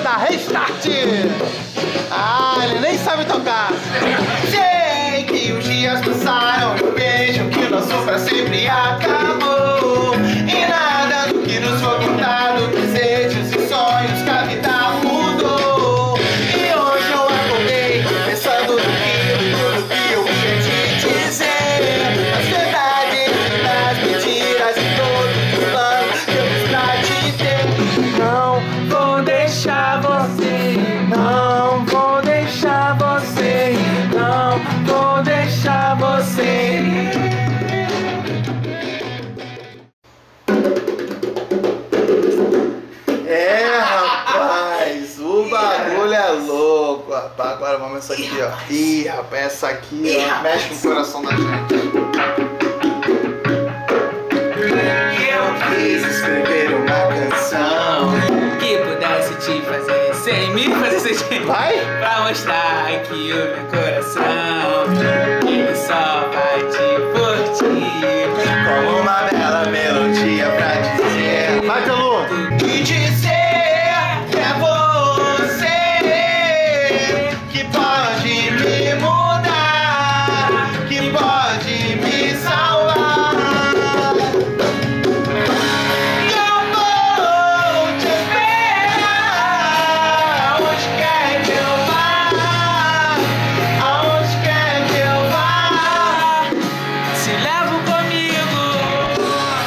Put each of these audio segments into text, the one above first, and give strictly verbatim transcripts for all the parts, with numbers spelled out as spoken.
da Restart. Ah, ele nem sabe tocar. Sei que os dias passaram, eu vejo que o nosso pra sempre acabou. E nada do que nos foi contado, desejos e sonhos que a vida mudou. E hoje eu acordei pensando no que, tudo que eu queria te dizer. As verdades, as mentiras e todos os planos que eu fiz pra te ter. Não vou deixar você, não vou deixar você, não vou deixar você. É, rapaz, o bagulho é louco, rapaz. Agora vamos essa aqui, ó. Ih, rapaz, essa aqui, ó, mexe com o coração da gente. Eu quis escrever uma canção que pudesse te fazer sem me fazer sentir. Vai? Pra mostrar que o meu coração ele só bate por ti. Como uma bela melodia pra dizer. Vai, Telu! E dizer que é você que pode me mudar, que pode me salvar. E eu vou te esperar. Aonde quer que eu vá, aonde quer que eu vá, Se levo comigo.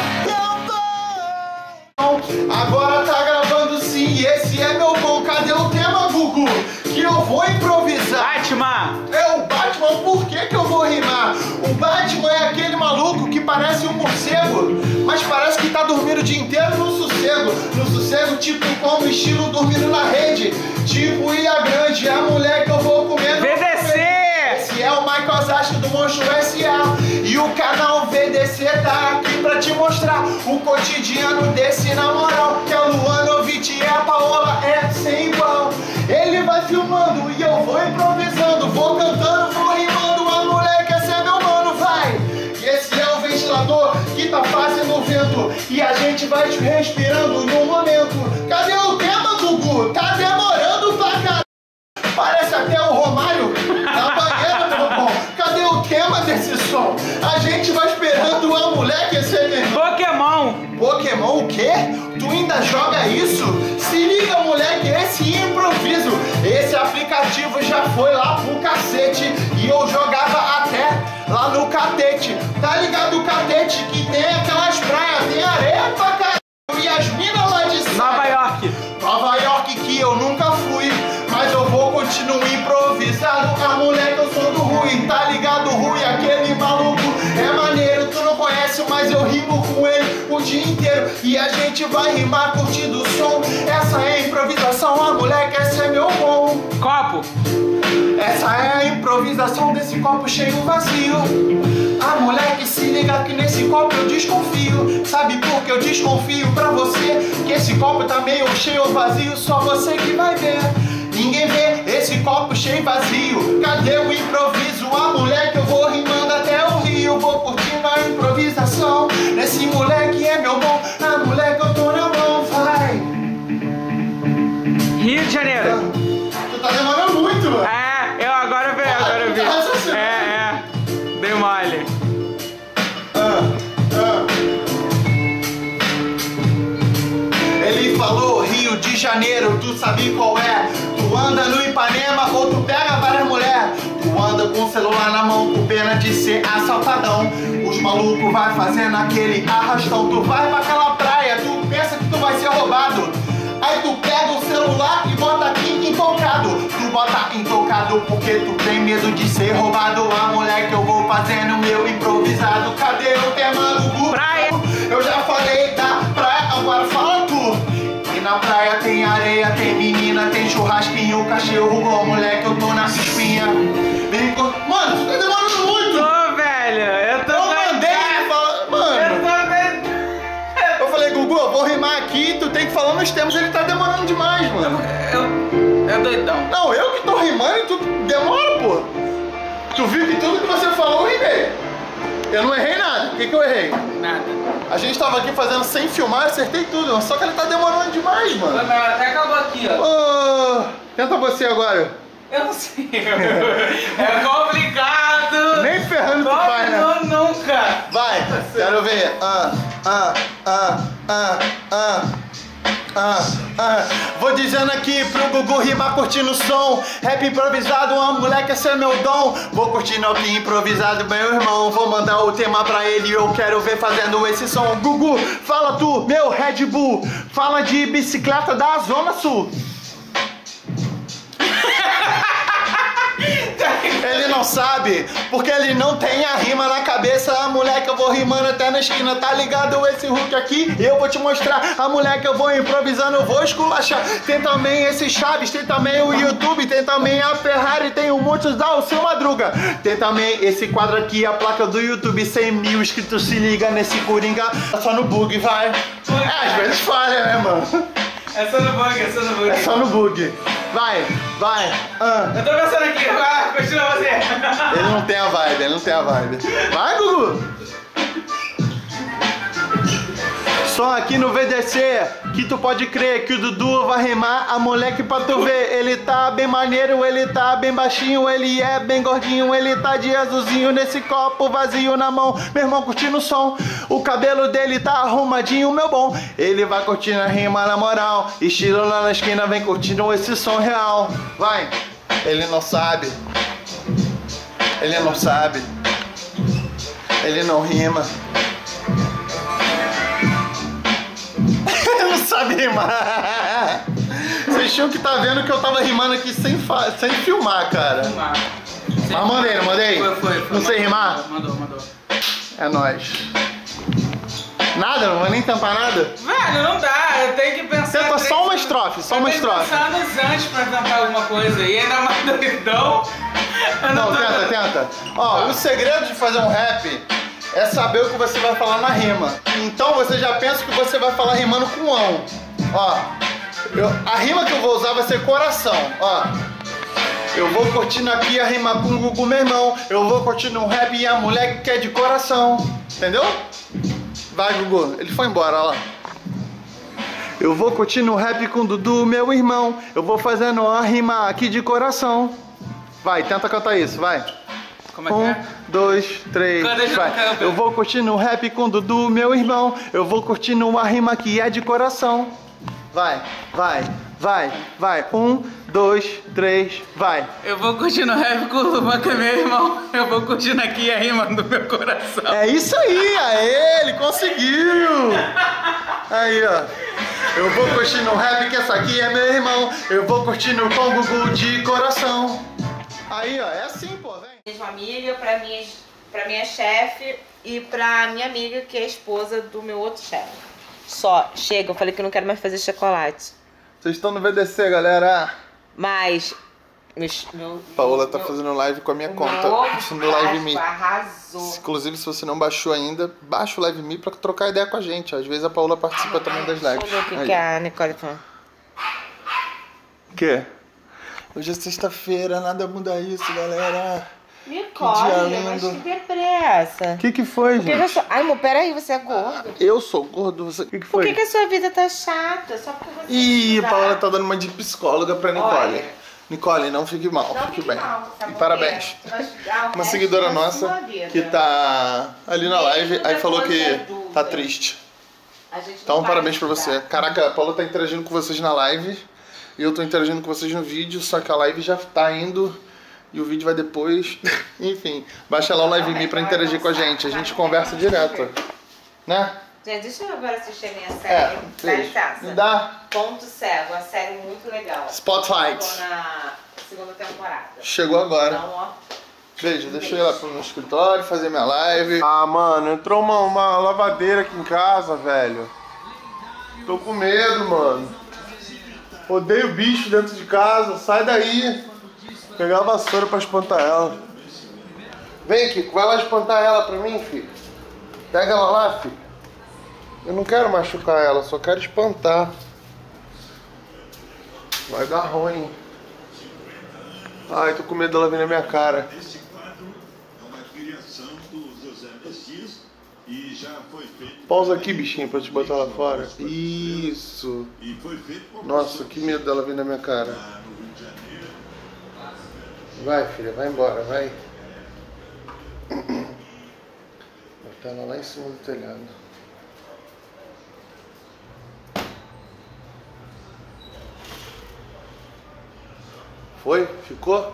eu vou. Agora tá gravando sim, e esse é meu bom. Cadê o tema, Gugu? Que eu vou improvisar. Batman! É o Batman, por que que eu vou rimar? O Batman é aquele maluco que parece um morcego, mas parece que tá dormindo o dia inteiro no sossego. No sossego, tipo como estilo dormindo na rede. Tipo Ilha Grande, é a mulher que eu vou comer. V D C! Esse é o Michael Zasco do Monstro S A. E o canal V D C tá aqui pra te mostrar o cotidiano desse na moral. Que a Luana Ovitt e a Paola é sem igual. Ele vai filmando e eu vou improvisando, vou cantando, vou rimando. A mulher quer ser meu mano, vai. E esse é o ventilador que tá fazendo vento, e a gente vai te respirando no momento. Cadê o tema, Gugu? Tá demorando pra caralho. Parece até o Romário na banheira, meu bom. Cadê o tema desse som? A gente vai esperando a mulher que ser meu irmão. Pokémon! Pokémon o quê? Tu ainda joga isso? Se liga, moleque, esse improviso. Esse aplicativo já foi lá pro cacete, e eu jogava até lá no catete. Tá ligado o catete que tem aquelas praias, tem areia pra caralho, e as minas lá de cima. Nova York! Nova York que eu nunca fui, mas eu vou continuar improvisando. A mulher que eu sou do Rui, tá ligado, Rui? Aquele maluco é maneiro, tu não conhece, mas eu rimo com ele o dia inteiro. E a gente vai rimar curtindo o som. Essa é a improvisação, a mulher quer ser meu bom. Copo! Essa é a improvisação desse copo cheio vazio. A mulher que se liga que nesse copo eu desconfio. Sabe por que eu desconfio pra você? Que esse copo tá meio cheio ou vazio, só você que vai ver. Ninguém vê esse copo cheio vazio. Cadê o improviso? A mulher que eu vou rimando até o Rio. Vou curtindo a improvisação nesse moleque é meu bom. A mulher que eu tô na mão, vai. Rio de Janeiro! Tu tá demorando muito, mano. É, eu agora vi, agora eu vi. É, é. Dei mole. Ah, ah. Ele falou Rio de Janeiro, tu sabe qual é? Tu anda no Ipanema ou tu pega várias mulheres. Tu anda com o celular na mão com pena de ser assaltadão. Os malucos vai fazendo aquele arrastão. Tu vai pra aquela praia, tu pensa que tu vai ser roubado. Aí tu pega o celular e bota aqui intocado. Tu bota intocado porque tu tem medo de ser roubado. A mulher que eu vou fazendo meu improvisado. Cadê o tema do Gugu? Praia! Eu já falei da praia, agora fala tu. E na praia tem areia, tem menina, tem churrasquinho, cachorro, a mulher que eu tô na espinha. Vem com... Mano, tu tá demorando muito. Tô, velho! Eu tô... Eu mandei ele falar... Mano... Eu tô vendo... Eu falei, Gugu, eu vou rimar aqui, tu tem que falar nos termos, ele tá demorando demais, mano. Eu... É doidão. Não, eu que tô rimando e tu demora, pô. Tu viu que tudo que você falou eu rimei. Eu não errei nada. O que que eu errei? Nada. A gente tava aqui fazendo sem filmar, acertei tudo. Só que ele tá demorando demais, mano. Não, até acabou aqui, ó. Oh, tenta você agora. Eu não sei. É complicado. Nem ferrando tu faz, né? Não, nunca. Vai, quero ver. Ah, ah, ah, ah, ah. Ah, ah. Vou dizendo aqui pro Gugu rimar curtindo o som. Rap improvisado, uma moleque, esse é meu dom. Vou curtindo aqui improvisado, meu irmão. Vou mandar o tema pra ele, eu quero ver fazendo esse som. Gugu, fala tu, meu Red Bull. Fala de bicicleta da Zona Sul. Ele não sabe, porque ele não tem a rima na cabeça. A moleque eu vou rimando até na esquina, tá ligado? Esse hook aqui, eu vou te mostrar. A moleque eu vou improvisando, eu vou esculachar. Tem também esse Chaves, tem também o YouTube, tem também a Ferrari, tem o Montes da o Seu Madruga. Tem também esse quadro aqui, a placa do YouTube, cem mil inscritos, se liga nesse Coringa. É só no bug, vai. É, às vezes falha, né, mano? É só no bug, é só no bug. É só no bug. Vai, vai. Ah. Eu tô pensando aqui, vai, continua você. Ele não tem a vibe, ele não tem a vibe. Vai, Gugu! Só aqui no V D C que tu pode crer que o Dudu vai rimar a moleque pra tu ver. Ele tá bem maneiro, ele tá bem baixinho, ele é bem gordinho, ele tá de azulzinho nesse copo vazio na mão. Meu irmão curtindo o som, o cabelo dele tá arrumadinho, meu bom. Ele vai curtindo a rima na moral, estilo lá na esquina, vem curtindo esse som real. Vai! Ele não sabe, ele não sabe, ele não rima. Não sabe rimar. Vocês tinham que tá vendo que eu tava rimando aqui sem, sem filmar, cara. Filmar. Mas mandei, não mandei? Foi, foi, foi. Não sei rimar? Mandou, mandou. É nóis. Nada? Não vou nem tampar nada? Velho, não dá, eu tenho que pensar. Tenta só uma estrofe, só uma estrofe. Eu tenho que pensar nos antes pra tentar alguma coisa. E ainda mais doidão. Eu Não, tô... tenta, tenta. Ó, o segredo de fazer um rap é saber o que você vai falar na rima. Então você já pensa que você vai falar rimando com ão. Ó, eu, a rima que eu vou usar vai ser coração. Ó, eu vou curtindo aqui a rima com o Gugu, meu irmão. Eu vou curtindo um rap e a moleque que é de coração. Entendeu? Vai, Gugu. Ele foi embora, ó lá. Eu vou curtindo um rap com o Dudu, meu irmão. Eu vou fazendo uma rima aqui de coração. Vai, tenta cantar isso, vai. Como é que Um, é? dois, três, vai. Eu vou curtindo o rap com o Dudu, meu irmão. Eu vou curtindo uma rima que é de coração. Vai, vai, vai, vai. Um, dois, três, vai. Eu vou curtindo rap com o Luban, que é meu irmão. Eu vou curtindo aqui a rima do meu coração. É isso aí, aê, ele conseguiu. Aí, ó. Eu vou curtindo o rap que essa aqui é meu irmão. Eu vou curtindo com o Gugu de coração. Aí, ó, é assim, pô, vem. Mesma amiga, pra minha, pra minha chefe e pra minha amiga, que é a esposa do meu outro chefe. Só, chega, eu falei que eu não quero mais fazer chocolate. Vocês estão no V D C, galera. Mas... Meu, meu, Paola tá meu, fazendo live com a minha o conta. meu Isso no Live Me. arrasou. Inclusive, se você não baixou ainda, baixa o Live Me pra trocar ideia com a gente. Às vezes a Paola participa também das lives. Deixa eu ver o que, Aí. que a Nicole falou. O quê? Hoje é sexta-feira, nada muda isso, galera. Nicole, dia mas lindo. que deprê é essa? O que que foi, Por que que eu gente? sou... Ai, amor, peraí, você é gordo. Eu sou gordo, você... O que que Por foi? que, que a sua vida tá chata? Só porque você... Ih, a tá- Paola tá dando uma de psicóloga pra Nicole. Olha. Nicole, não fique mal, Não fique fique bem. mal, sabe E por parabéns. quê? Você vai estudar o Uma resto seguidora da nossa sua vida. que tá ali na live, Mesmo aí falou depois que da dúvida. tá triste. A gente não Então, vai parabéns pra você. estudar. Caraca, a Paola tá interagindo com vocês na live e eu tô interagindo com vocês no vídeo, só que a live já tá indo e o vídeo vai depois. Enfim, baixa lá o Live Me pra interagir com a gente. A gente conversa direto. Né? Gente, deixa eu agora assistir a minha série. É, Dá please. licença. Me dá Ponto Cego, uma série muito legal. Spotlight. Tô na segunda temporada. Chegou agora. Então, ó. Beijo, deixa eu ir lá pro meu escritório, fazer minha live. Ah, mano, entrou uma, uma lavadeira aqui em casa, velho. Tô com medo, mano. Odeio bicho dentro de casa, sai daí. Pegar a vassoura pra espantar ela. Vem, Kiko, vai lá espantar ela pra mim, filho. Pega ela lá, filho. Eu não quero machucar ela, só quero espantar. Vai dar ruim. Ai, tô com medo dela vir na minha cara. Esse quadro é uma criação do José Messias e Pausa aqui, bichinho, pra te botar lá fora. Isso. Nossa, que medo dela vir na minha cara. Vai, filha, vai embora, vai. Botar ela lá em cima do telhado. Foi? Ficou?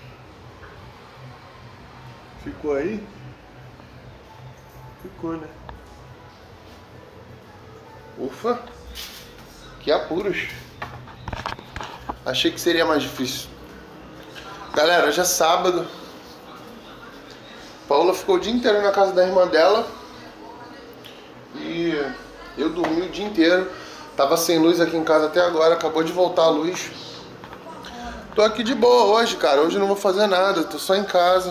Ficou aí? Ficou, né? Ufa! Que apuros! Achei que seria mais difícil. Galera, hoje é sábado. Paula ficou o dia inteiro na casa da irmã dela. E eu dormi o dia inteiro. Tava sem luz aqui em casa até agora. Acabou de voltar a luz. Tô aqui de boa hoje, cara. Hoje eu não vou fazer nada. Tô só em casa.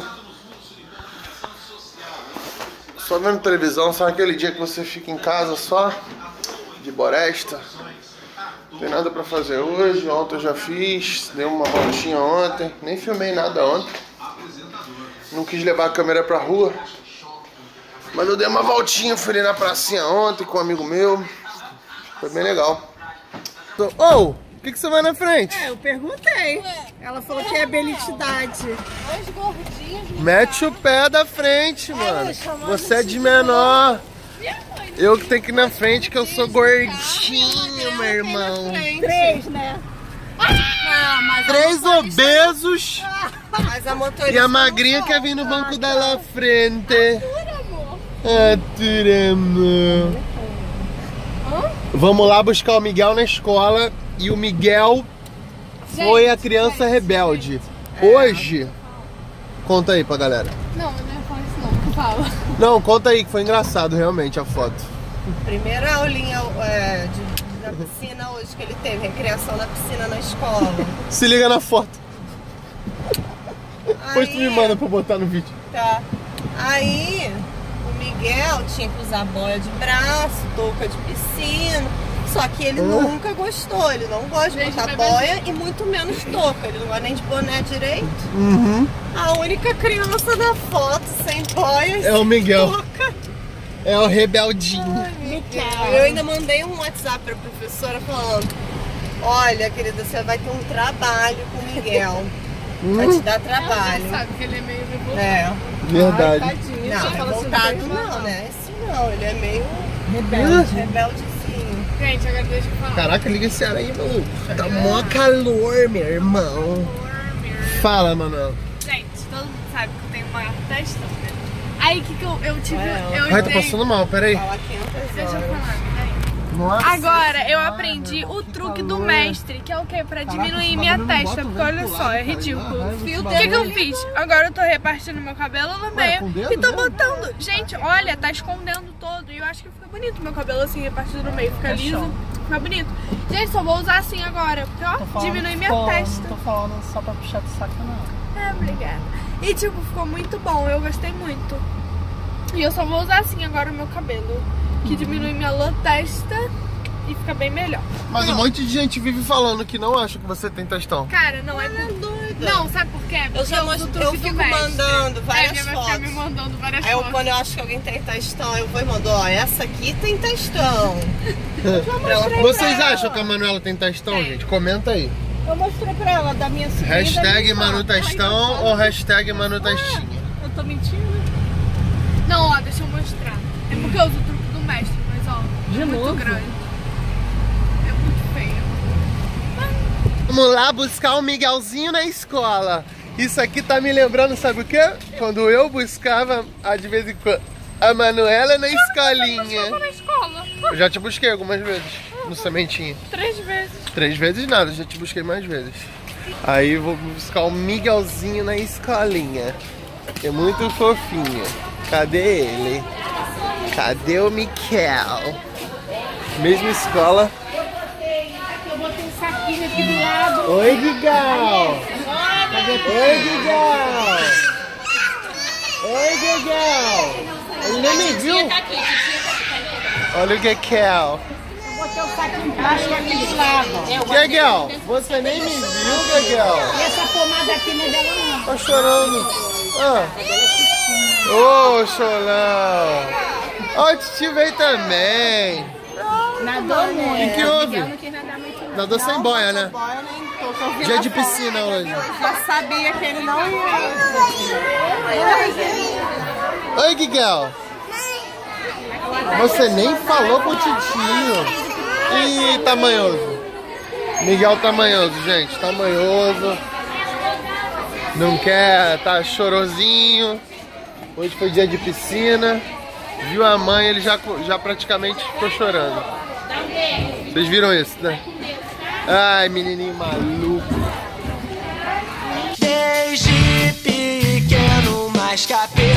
Só vendo televisão. Sabe aquele dia que você fica em casa só? De boresta. Não tem nada pra fazer hoje. Ontem eu já fiz. Dei uma voltinha ontem. Nem filmei nada ontem. Não quis levar a câmera pra rua. Mas eu dei uma voltinha. Fui ali na pracinha ontem com um amigo meu. Foi bem legal. Ô, oh, o que, que você vai na frente? É, eu perguntei. Ela falou que é belitidade. Dois gordinhos. Mete o pé da frente, mano. Você é de menor. Eu que tenho que ir na frente, que eu sou gordinho, meu irmão. Três, né? Ah, mas Três obesos. Mas a motorista E a magrinha quer vir no banco da lá frente. Atura, amor. Vamos lá buscar o Miguel na escola. E o Miguel foi a criança rebelde. Hoje... Conta aí pra galera. Não, não é falar isso não, fala. Não, conta aí que foi engraçado realmente a foto. Primeira aulinha é, de, da piscina hoje que ele teve, recreação na piscina na escola. Se liga na foto. Aí, Depois tu me manda pra botar no vídeo. Tá. Aí o Miguel tinha que usar boia de braço, touca de piscina. Só que ele Hum. nunca gostou, ele não gosta de Desde botar bebezinho. boia e muito menos touca. Ele não gosta nem de boné direito. Uhum. A única criança da foto sem boia e É o sem Miguel. touca. É o rebeldinho. Eu ainda mandei um WhatsApp pra professora falando: olha, querida, você vai ter um trabalho com o Miguel. Vai te dar trabalho. Sabe que ele é meio revoltado. É. Verdade. Tadinho. Não, Só fala assim, revoltado não tem não, mal. né? Esse não, ele é meio Rebelde. rebeldezinho. Gente, agora deixa eu falar. Caraca, liga esse ar aí, maluco. Tá mó calor, meu irmão. Fala, Manuel. Gente, todo mundo sabe que eu tenho maior testão, né? Aí que, que eu, eu tive. Eu Ai, tô entrei- passando mal, peraí. Fala quinhentas Deixa eu horas. falar, peraí. Nossa. Agora eu aprendi o truque do mestre, que é o que? Pra diminuir minha testa, porque olha só, é ridículo. O que, que eu fiz? Agora eu tô repartindo meu cabelo no com meio dedo e tô mesmo? botando. Gente, olha, tá escondendo todo. E eu acho que fica bonito meu cabelo assim, repartido no meio. Fica liso, fica bonito. Gente, só vou usar assim agora, porque ó, diminui minha testa. Não tô falando só pra puxar do saco, não. É, obrigada. E tipo, ficou muito bom, eu gostei muito. E eu só vou usar assim agora o meu cabelo, que diminui minha lã testa e fica bem melhor. Mas um monte de gente vive falando que não acha que você tem testão. Cara, não é por... doida. Não, sabe por quê? Porque Eu já uso o mostro, truque eu do fico mestre. mandando É, várias minha vai ficar me fotos. mandando várias Aí eu, fotos. quando eu acho que alguém tem testão, eu vou e mando, ó, essa aqui tem testão. Pra ela- Vocês acham que a Manuela tem testão, Tem. gente? Comenta aí. Eu mostrei pra ela, da minha sobrinha. Hashtag Manu Testão ou hashtag Manu Testinha? Eu tô mentindo. Não, ó, deixa eu mostrar. É porque eu uso o truque do mestre, mas ó, De é muito novo? grande. É muito feio. Vamos lá buscar o Miguelzinho na escola. Isso aqui tá me lembrando, sabe o quê? Quando eu buscava, ah, de vez em quando, a Manuela na Eu escolinha. na escola. Eu já te busquei algumas vezes no Sementinha. Três vezes. Três vezes nada, já te busquei mais vezes. Aí vou buscar o Miguelzinho na escolinha. É muito fofinho. Cadê ele? Cadê o Miguel? Mesma escola. Eu botei um saquinho aqui do lado. Oi, Miguel! Oi, Miguel! Oi, Miguel! Ele nem me viu. Olha o Miguel. Botei o saquinho plástico aqui do lado. Miguel, você nem me viu, Miguel. Essa pomada aqui não é dela não. Tá chorando. Ah. Ô, chorão. Ó, o Titi veio também. Nadou muito. O que houve? Miguel não quis nadar muito não. Nadou sem boia, né? Boia nem tô, tô ouvindo Dia a de fonte. piscina hoje. Já sabia que ele não ia. Oi, Miguel. Você nem falou com o Titinho. Ih, tamanhoso. Miguel tamanhoso, gente. Tamanhoso. Não quer, tá chorosinho. Hoje foi dia de piscina. Viu a mãe, ele já, já praticamente ficou chorando. Vocês viram isso, né? Ai, menininho maluco. Desde pequeno, mais capeta.